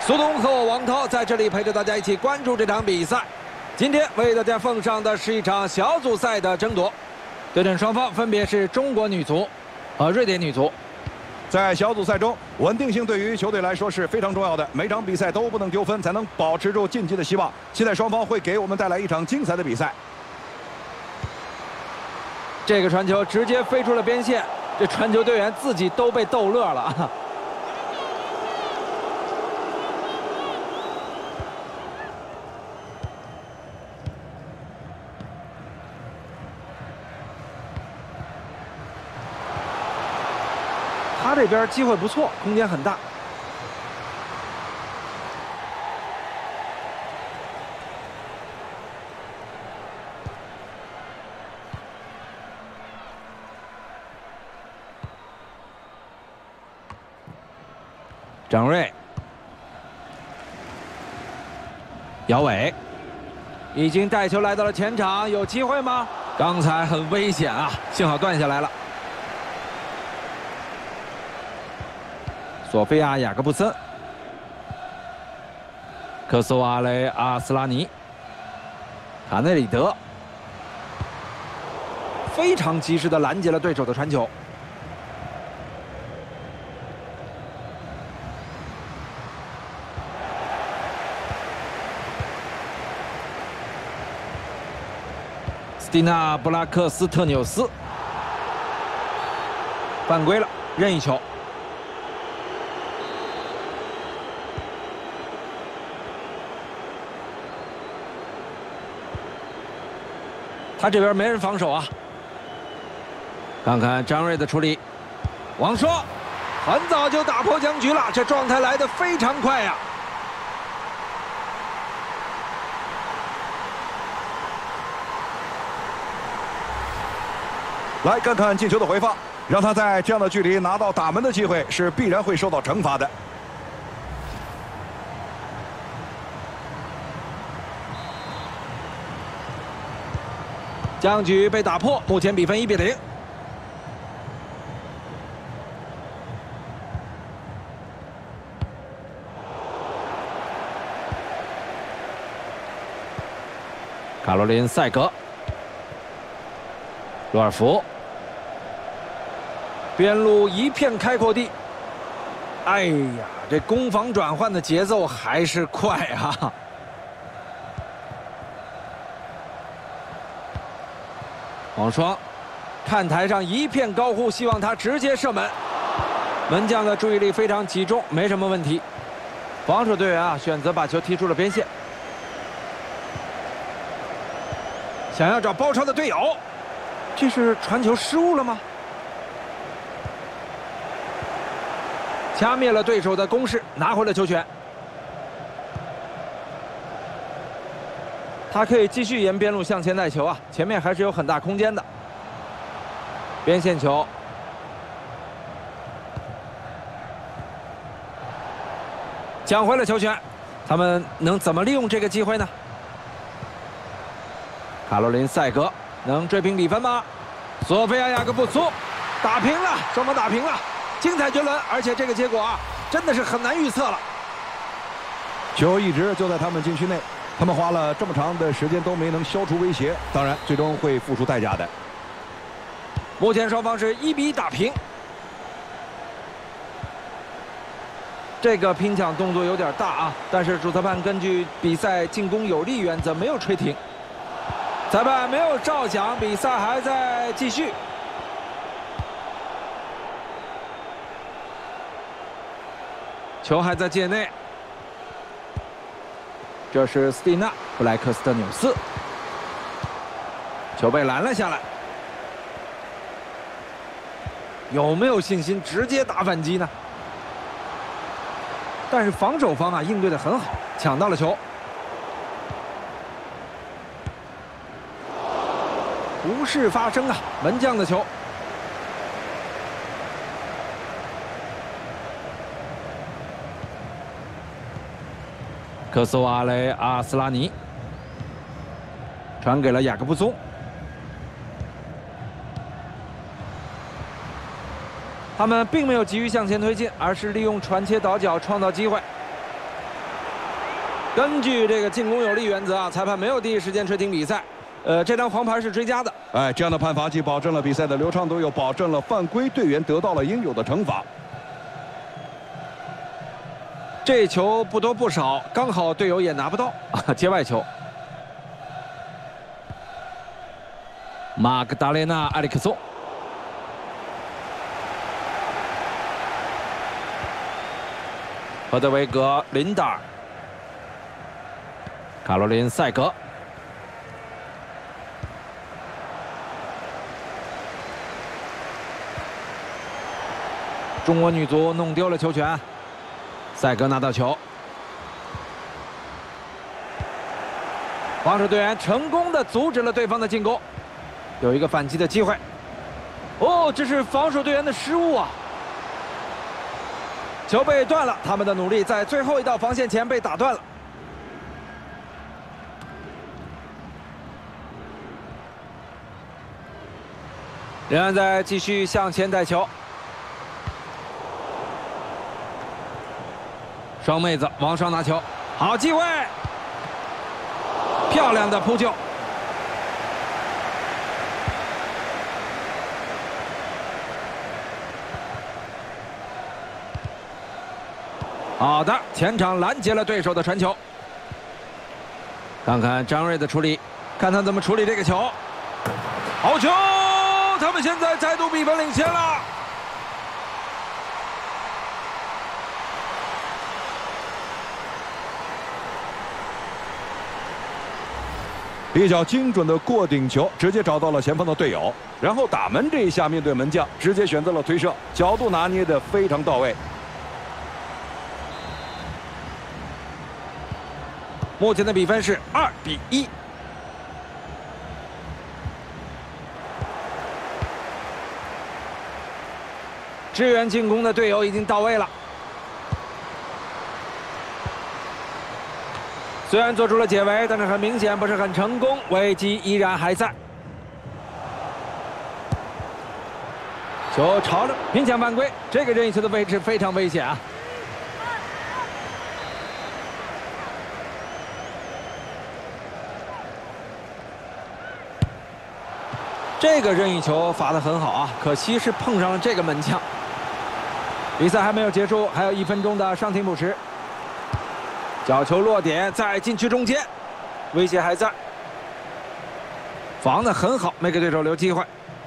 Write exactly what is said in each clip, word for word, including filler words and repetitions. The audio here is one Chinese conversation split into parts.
苏东和我王涛在这里陪着大家一起关注这场比赛。今天为大家奉上的是一场小组赛的争夺，对阵双方分别是中国女足和瑞典女足。 在小组赛中，稳定性对于球队来说是非常重要的，每场比赛都不能丢分，才能保持住晋级的希望。期待双方会给我们带来一场精彩的比赛。 这个传球直接飞出了边线，这传球队员自己都被逗乐了。他这边机会不错，空间很大。张睿、姚伟已经带球来到了前场，有机会吗？刚才很危险啊，幸好断下来了。索菲亚·雅各布森、科索瓦雷·阿斯拉尼、卡内里德，非常及时的拦截了对手的传球。斯蒂纳·布拉克斯特纽斯犯规了，任意球。他这边没人防守啊！看看张睿的处理，王霜很早就打破僵局了，这状态来得非常快呀！ 来看看进球的回放，让他在这样的距离拿到打门的机会，是必然会受到惩罚的。 僵局被打破，目前比分一比零。卡罗琳·塞格、罗尔福，边路一片开阔地。哎呀，这攻防转换的节奏还是快啊！王霜看台上一片高呼，希望他直接射门。门将的注意力非常集中，没什么问题。防守队员啊，选择把球踢出了边线，想要找包抄的队友，这是传球失误了吗？掐灭了对手的攻势，拿回了球权。他可以继续沿边路向前带球啊，前面还是有很大空间的。边线球，抢回了球权，他们能怎么利用这个机会呢？卡罗琳·塞格能追平比分吗？索菲亚·雅各布苏打平了，双方打平了，精彩绝伦，而且这个结果啊，真的是很难预测了。 球一直就在他们禁区内。他们花了这么长的时间都没能消除威胁，当然最终会付出代价的。 目前双方是一比一打平，这个拼抢动作有点大啊，但是主裁判根据比赛进攻有利原则没有吹停，裁判没有照响，比赛还在继续。球还在界内。这是斯蒂纳·布莱克斯特纽斯，球被拦了下来。有没有信心直接打反击呢？但是防守方啊应对的很好，抢到了球。无事发生啊，门将的球。科索瓦雷·阿斯拉尼传给了雅各布松，他们并没有急于向前推进，而是利用传切倒脚创造机会。 根据这个进攻有利原则啊，裁判没有第一时间吹停比赛。呃，这张黄牌是追加的。 哎，这样的判罚既保证了比赛的流畅度，又保证了犯规队员得到了应有的惩罚。 这球不多不少，刚好队友也拿不到啊，界外球。马格达雷纳·埃里克松。 赫德维格、林达尔、卡罗琳·塞格、中国女足弄丢了球权，塞格拿到球，防守队员成功的阻止了对方的进攻，有一个反击的机会。哦，这是防守队员的失误啊！ 球被断了，他们的努力在最后一道防线前被打断了。仍然在继续向前带球，双妹子往上拿球，好机会，漂亮的扑救。 好的，前场拦截了对手的传球。看看张睿的处理，看他怎么处理这个球。好球！他们现在再度比分领先了。 比较精准的过顶球，直接找到了前方的队友，然后打门这一下，面对门将，直接选择了推射，角度拿捏的非常到位。 目前的比分是二比一。支援进攻的队友已经到位了，虽然做出了解围，但是很明显不是很成功，危机依然还在。球朝着拼抢犯规，这个任意球的位置非常危险啊！ 这个任意球罚得很好啊，可惜是碰上了这个门将。比赛还没有结束，还有一分钟的伤停补时。角球落点在禁区中间，威胁还在，防得很好，没给对手留机会。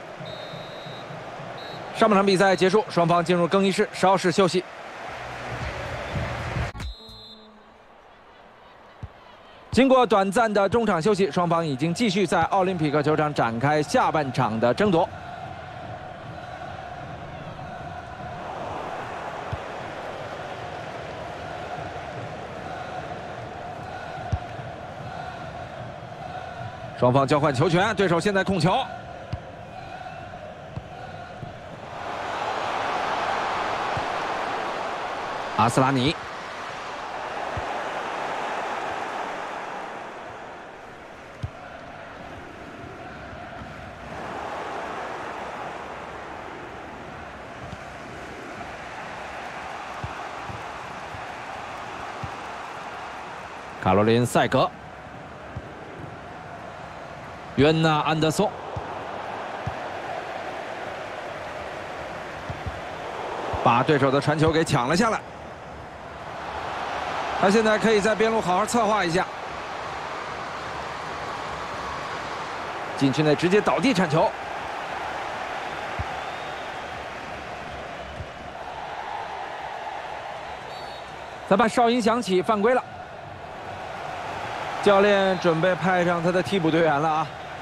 上半场比赛结束，双方进入更衣室稍事休息。 经过短暂的中场休息，双方已经继续在奥林匹克球场展开下半场的争夺。双方交换球权，对手现在控球。阿斯拉尼。 卡罗琳·塞格、约纳·安德松，把对手的传球给抢了下来。他现在可以在边路好好策划一下，禁区内直接倒地铲球。裁判哨音响起，犯规了。 教练准备派上他的替补队员了啊！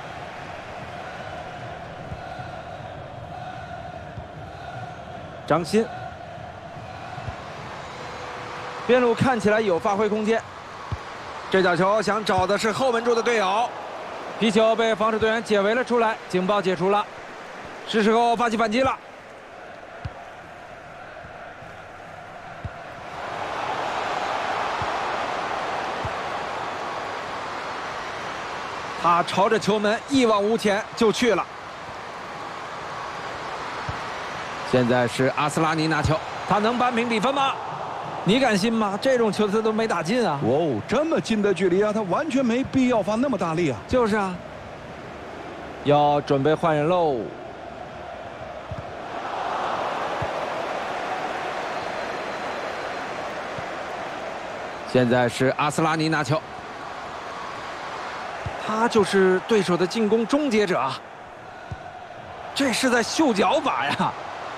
张鑫，边路看起来有发挥空间。这脚球想找的是后门柱的队友，皮球被防守队员解围了出来，警报解除了，是时候发起反击了。 他朝着球门一往无前就去了。现在是阿斯拉尼拿球，他能扳平比分吗？ 你敢信吗？这种球他都没打进啊！ 哦，这么近的距离啊，他完全没必要发那么大力啊！ 就是啊，要准备换人喽。现在是阿斯拉尼拿球，他就是对手的进攻终结者啊！这是在秀脚法呀！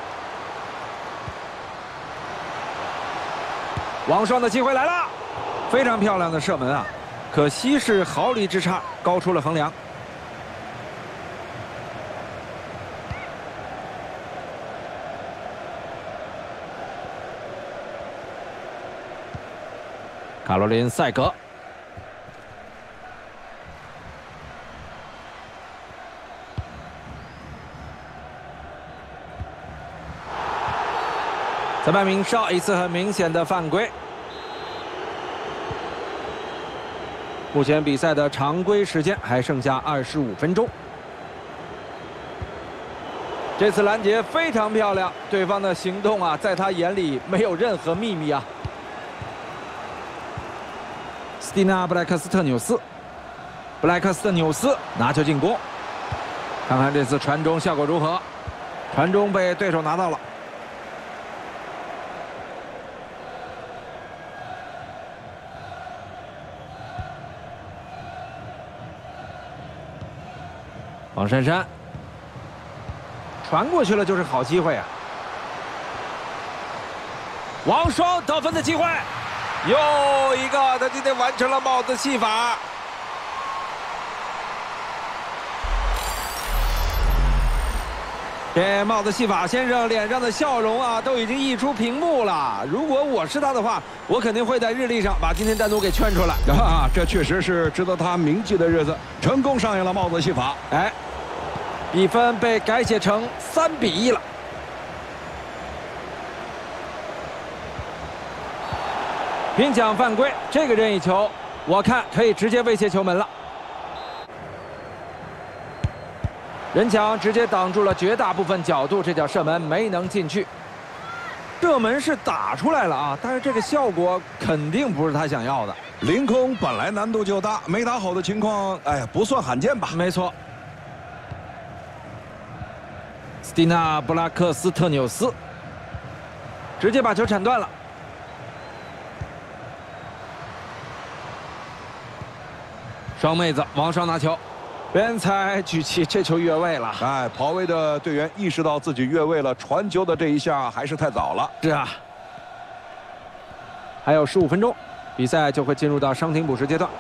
王霜的机会来了，非常漂亮的射门啊！可惜是毫厘之差，高出了横梁。卡罗琳·塞格，裁判鸣哨，一次很明显的犯规。目前比赛的常规时间还剩下二十五分钟。这次拦截非常漂亮，对方的行动啊，在他眼里没有任何秘密啊。斯蒂纳·布莱克斯特纽斯，布莱克斯特纽斯拿球进攻，看看这次传中效果如何？传中被对手拿到了。王珊珊传过去了，就是好机会啊！王霜得分的机会。又一个，他今天完成了帽子戏法。这帽子戏法先生脸上的笑容啊，都已经溢出屏幕了。如果我是他的话，我肯定会在日历上把今天单独给圈出来。 啊，这确实是值得他铭记的日子，成功上演了帽子戏法。 哎，比分被改写成三比一了。拼抢犯规，这个任意球，我看可以直接威胁球门了。人墙直接挡住了绝大部分角度，这脚射门没能进去。射门是打出来了啊，但是这个效果肯定不是他想要的。 凌空本来难度就大，没打好的情况，哎呀，不算罕见吧？ 没错。斯蒂娜·布拉克斯特纽斯直接把球铲断了。双妹子王霜拿球，边裁举旗，这球越位了。 哎，跑位的队员意识到自己越位了，传球的这一下还是太早了。 是啊，还有十五分钟，比赛就会进入到伤停补时阶段。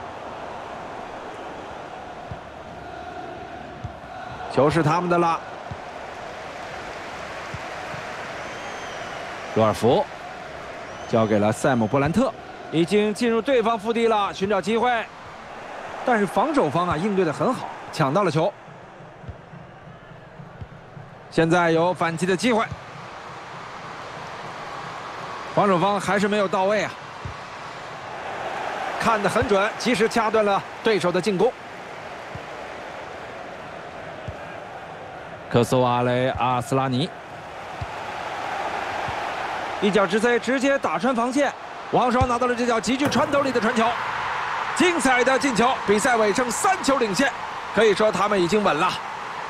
球是他们的了。罗尔福交给了塞姆·波兰特，已经进入对方腹地了，寻找机会。但是防守方啊应对的很好，抢到了球。现在有反击的机会，防守方还是没有到位啊，看得很准，及时掐断了对手的进攻。科索瓦雷·阿斯拉尼一脚直塞，直接打穿防线，王霜拿到了这脚极具穿透力的传球。精彩的进球，比赛尾声三球领先，可以说他们已经稳了。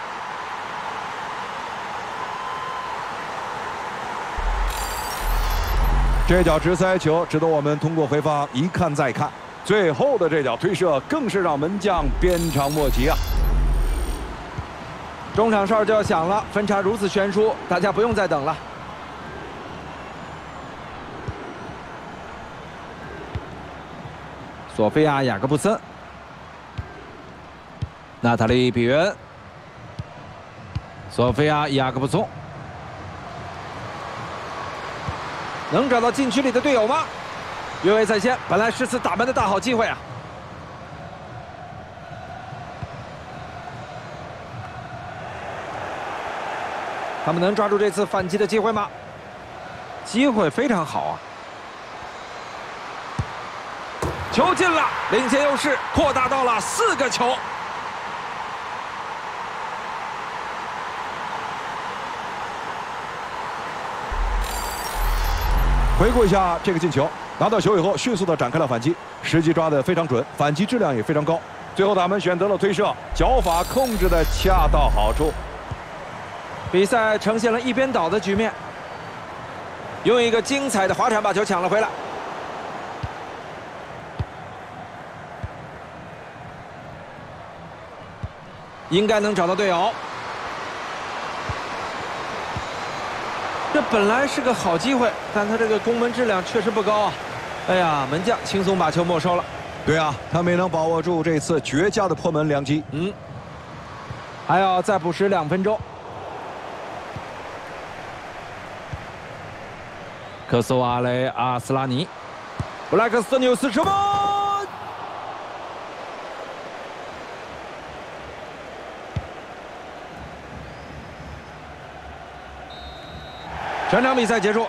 这脚直塞球值得我们通过回放一看再看，最后的这脚推射更是让门将鞭长莫及啊！ 中场哨就要响了，分差如此悬殊，大家不用再等了。索菲亚·雅各布森、娜塔莉·比约恩、索菲亚·雅各布松，能找到禁区里的队友吗？越位在先，本来是次打门的大好机会啊！他们能抓住这次反击的机会吗？机会非常好啊！球进了，领先优势扩大到了四个球。 回顾一下这个进球，拿到球以后迅速的展开了反击，时机抓得非常准，反击质量也非常高。最后他们选择了推射，脚法控制的恰到好处。 比赛呈现了一边倒的局面，用一个精彩的滑铲把球抢了回来。应该能找到队友。这本来是个好机会，但他这个攻门质量确实不高啊！哎呀，门将轻松把球没收了。 对啊，他没能把握住这次绝佳的破门良机。 嗯，还要再补时两分钟。科索瓦雷阿斯拉尼，布莱克斯纽斯射门。全场比赛结束，